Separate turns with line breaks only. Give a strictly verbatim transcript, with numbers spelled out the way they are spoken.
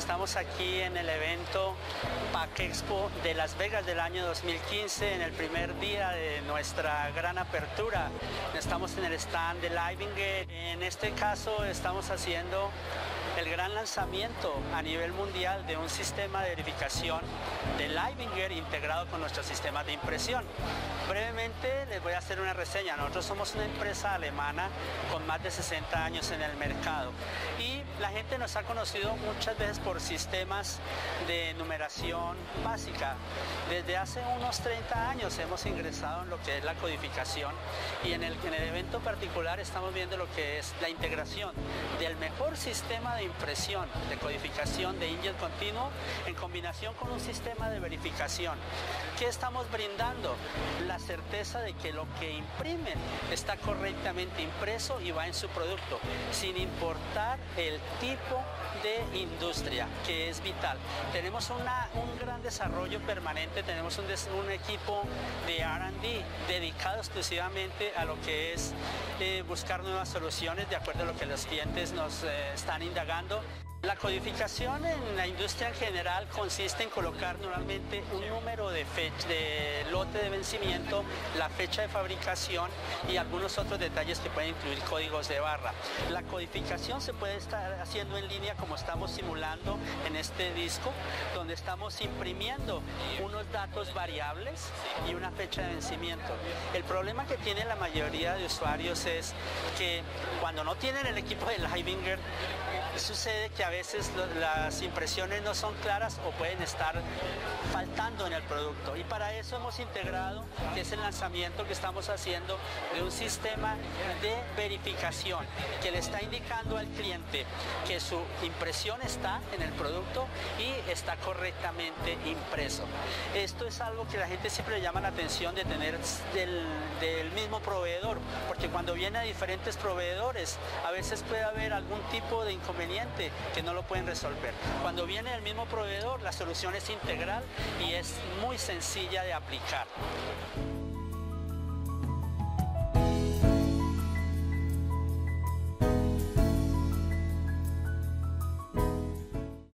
Estamos aquí en el evento Pack Expo de Las Vegas del año dos mil quince, en el primer día de nuestra gran apertura. Estamos en el stand de Livinguer. En este caso estamos haciendo el gran lanzamiento a nivel mundial de un sistema de verificación de Livinguer integrado con nuestro sistema de impresión. Brevemente les voy a hacer una reseña. Nosotros somos una empresa alemana con más de sesenta años en el mercado y la gente nos ha conocido muchas veces por sistemas de numeración básica. Desde hace unos treinta años hemos ingresado en lo que es la codificación y en el, en el evento particular estamos viendo lo que es la integración del mejor sistema de impresión, de codificación de inkjet continuo en combinación con un sistema de verificación. ¿Qué estamos brindando? La certeza de que lo que imprimen está correctamente impreso y va en su producto, sin importar el tipo de industria, que es vital. Tenemos una, un gran desarrollo permanente, tenemos un, des, un equipo de R and D dedicado exclusivamente a lo que es eh, buscar nuevas soluciones de acuerdo a lo que los clientes nos eh, están indagando. La codificación en la industria en general consiste en colocar normalmente un número de, fecha, de lote de vencimiento, la fecha de fabricación y algunos otros detalles que pueden incluir códigos de barra. La codificación se puede estar haciendo en línea como estamos simulando en este disco, donde estamos imprimiendo unos datos variables y una fecha de vencimiento. El problema que tiene la mayoría de usuarios es que cuando no tienen el equipo de Livinguer, sucede que a veces las impresiones no son claras o pueden estar faltando en el producto, y para eso hemos integrado, que es el lanzamiento que estamos haciendo, de un sistema de verificación que le está indicando al cliente que su impresión está en el producto y está correctamente impreso. Esto es algo que la gente siempre le llama la atención de tener del, del mismo proveedor, porque cuando viene a diferentes proveedores a veces puede haber algún tipo de inconveniente que no lo pueden resolver. Cuando viene del mismo proveedor, la solución es integral y es muy sencilla de aplicar.